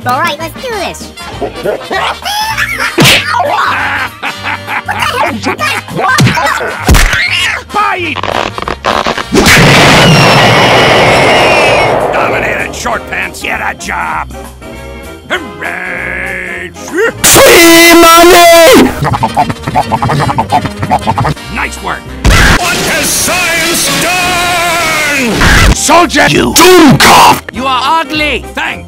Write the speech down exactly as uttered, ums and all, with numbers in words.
All right, let's do this. Bye! Dominated short pants, get a job! Hooray! Free money! Nice work! What has science done? Soldier! You doom cop! You are ugly! Thanks!